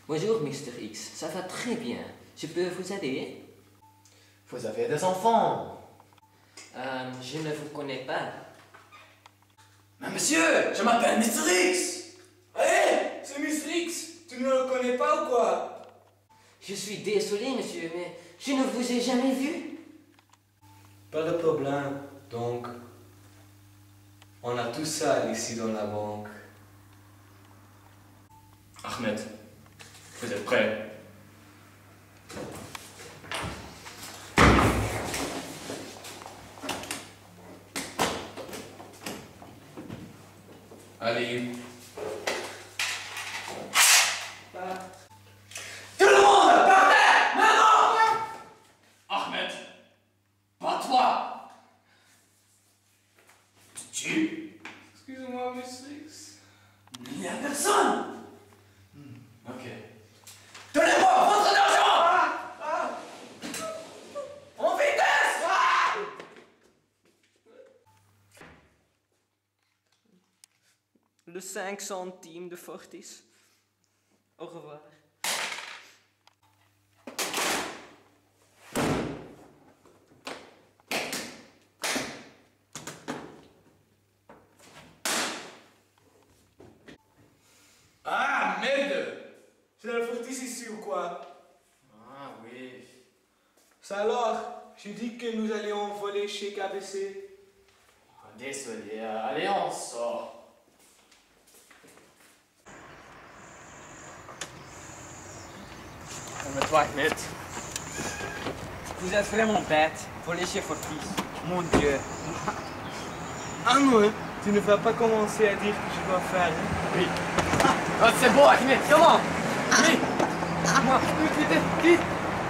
Bonjour, Mr. X. Ça va très bien. Je peux vous aider? Vous avez des enfants. Je ne vous connais pas. Mais monsieur, je m'appelle Mr. X. Hé, c'est Mr. X. Tu ne le connais pas ou quoi? Je suis désolé, monsieur, mais je ne vous ai jamais vu. Pas de problème. Donc, on a tout ça ici dans la banque. Ahmed, vous êtes prêt? Allez. Tout le monde, par terre, maintenant! Ahmed, pas toi! Tu? Excusez-moi, Mr. X. Il n'y a personne! Ok. Donnez-moi votre argent! En vitesse! Le 5 centimes de Fortis. Au revoir. Ah, merde! C'est la Fortis ici ou quoi? Ah oui. Ça alors, j'ai dit que nous allions voler chez KBC. Désolé, allez, on sort. Calme-toi, Ahmed. Vous êtes vraiment bête. Voler chez Fortis. Mon Dieu. Ah non, tu ne vas pas commencer à dire que je dois faire. Oui. Ah, c'est bon, Ahmed. Comment? Oui. Moi, vite, vite.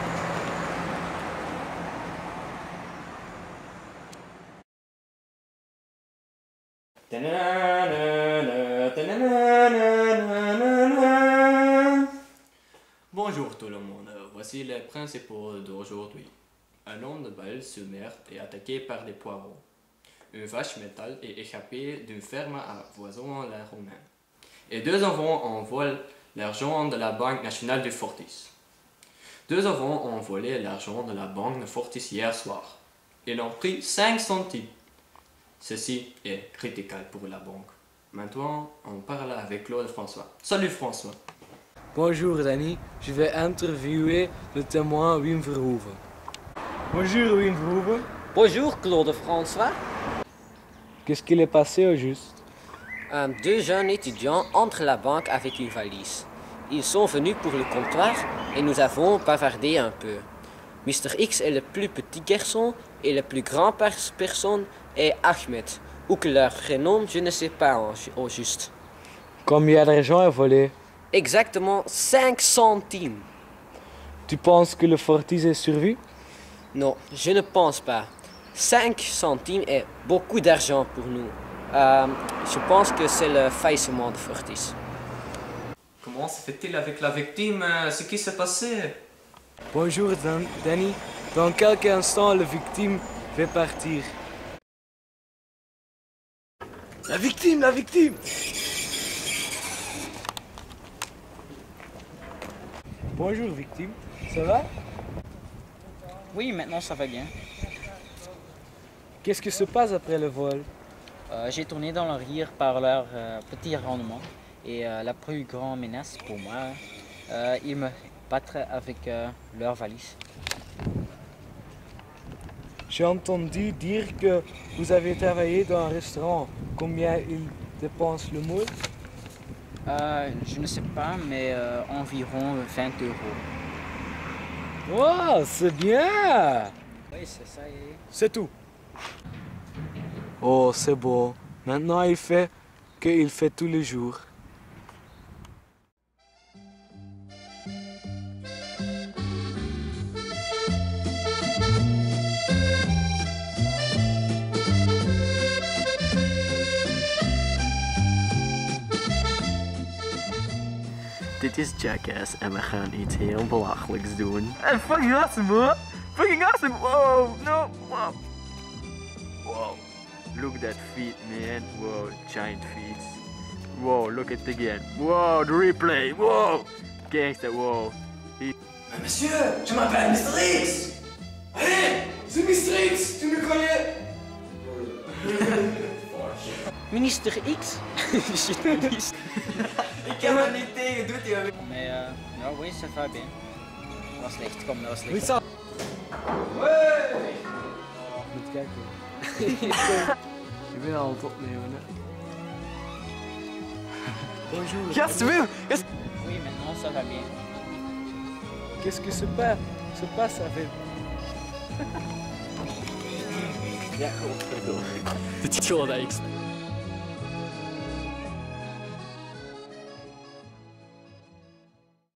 Bonjour tout le monde, voici les principaux d'aujourd'hui. Un homme de Bâle-sur-Mer est attaqué par des poireaux. Une vache métal est échappée d'une ferme à Voison-la-Romaine. Et deux enfants ont volé l'argent de la Banque nationale du Fortis. Deux enfants ont volé l'argent de la banque de Fortis hier soir. Ils ont pris 5 centimes. Ceci est critical pour la banque. Maintenant, on parle avec Claude François. Salut François. Bonjour Danny, je vais interviewer le témoin Wim Verhoeven. Bonjour Wim Verhoeven. Bonjour, Claude François. Qu'est-ce qu'il est passé au juste? Deux jeunes étudiants entrent à la banque avec une valise. Ils sont venus pour le comptoir et nous avons bavardé un peu. Mr. X est le plus petit garçon et le plus grand personne est Ahmed. Ou que leur prénom, je ne sais pas au juste. Combien d'argent est volé? Exactement 5 centimes. Tu penses que le Fortis est survie? Non, je ne pense pas. 5 centimes est beaucoup d'argent pour nous. Je pense que c'est le faillissement de Fortis. Comment se fait-il avec la victime? Ce qui s'est passé? Bonjour Danny, dans quelques instants la victime va partir. La victime, la victime! Bonjour victime, ça va? Oui, maintenant ça va bien. Qu'est-ce qui se passe après le vol? J'ai tourné dans le rire par leur petit rendement et la plus grande menace pour moi, ils me battraient avec leur valise. J'ai entendu dire que vous avez travaillé dans un restaurant. Combien il dépense le mois? Je ne sais pas, mais environ 20 €. Wow, c'est bien! Oui, c'est ça. C'est tout. Oh, c'est beau. Maintenant, il fait qu'il fait tous les jours. Dit is Jackass en we gaan iets heel belachelijks doen. En fucking awesome, hoor! Fucking awesome! Wow, no, wow. Wow, look that feet, man. Wow, giant feet. Wow, look at it again. Wow, the replay. Wow, Kijk, wow. Mais monsieur, je m'appelle Mr. X. Allez, c'est Mr. X, tu me connais? Minister X? Journaliste. Ik kan dat niet tegen, doet hij. Mais ja, oui, ça va bien. Dat was slecht, kom, dat was slecht. Moet zo. Ouais. Moet kijken. Ik ben al aan het opnemen, hè. Bonjour. Gast, Wim! Oui, maintenant ça va bien. Qu'est-ce que se passe avec... Ja, godverdomme. Dit is gewoon dat ik